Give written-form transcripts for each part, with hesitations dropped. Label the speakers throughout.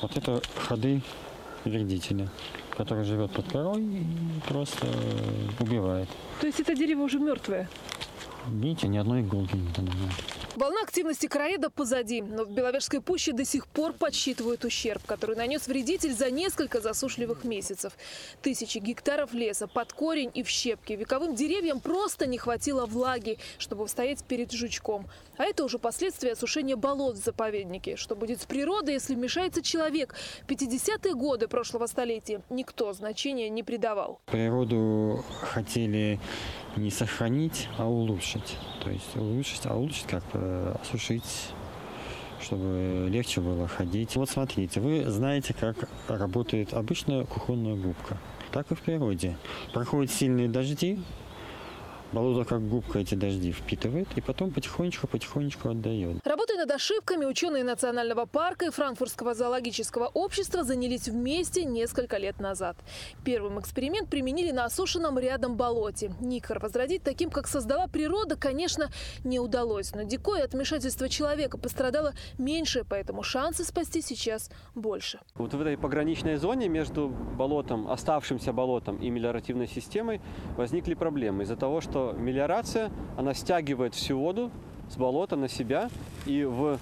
Speaker 1: Вот это ходы вредителя, который живет под корой и просто убивает.
Speaker 2: То есть это дерево уже мертвое?
Speaker 1: Видите, ни одной иголки не донимает.
Speaker 2: Волна активности короеда позади, но в Беловежской пуще до сих пор подсчитывают ущерб, который нанес вредитель за несколько засушливых месяцев. Тысячи гектаров леса под корень и в щепки. Вековым деревьям просто не хватило влаги, чтобы устоять перед жучком. А это уже последствия осушения болот в заповеднике. Что будет с природой, если вмешается человек? 50-е годы прошлого столетия никто значения не придавал.
Speaker 1: Природу хотели не сохранить, а улучшить. То есть улучшить как-то осушить, чтобы легче было ходить. Вот смотрите, вы знаете, как работает обычная кухонная губка. Так и в природе. Проходят сильные дожди, болото как губка эти дожди впитывает и потом потихонечку отдает.
Speaker 2: Работая над ошибками, ученые Национального парка и Франкфуртского зоологического общества занялись вместе несколько лет назад. Первым эксперимент применили на осушенном рядом болоте. Никхар возродить таким, как создала природа, конечно, не удалось. Но дикое от вмешательства человека пострадало меньше, поэтому шансы спасти сейчас больше.
Speaker 3: Вот в этой пограничной зоне между болотом, оставшимся болотом и мелиоративной системой возникли проблемы из-за того, что мелиорация, она стягивает всю воду с болота на себя, и в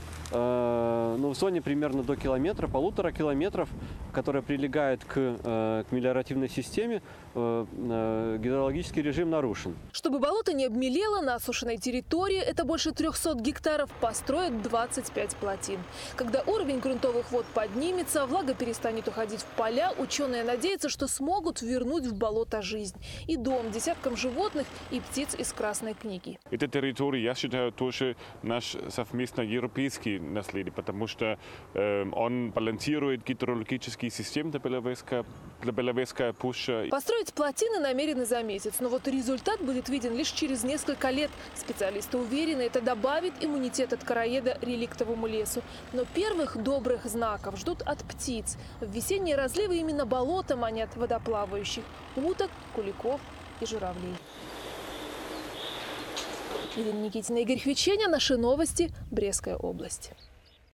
Speaker 3: зоне примерно до километра, 1,5 километров, которая прилегает к мелиоративной системе, гидрологический режим нарушен.
Speaker 2: Чтобы болото не обмелело, на осушенной территории, это больше 300 гектаров, построят 25 плотин. Когда уровень грунтовых вод поднимется, влага перестанет уходить в поля, ученые надеются, что смогут вернуть в болото жизнь. И дом десяткам животных и птиц из Красной книги.
Speaker 4: Эта территория, я считаю, тоже наш совместно европейский наследие, потому что он балансирует гидрологический систем для Беловежской пущи.
Speaker 2: Построить плотины намерены за месяц, но вот результат будет виден лишь через несколько лет. Специалисты уверены, это добавит иммунитет от короеда реликтовому лесу. Но первых добрых знаков ждут от птиц. В весенние разливы именно болото манят водоплавающих – уток, куликов и журавлей. Ирина Никитина, Игорь Хвиченя. Наши новости. Брестская область.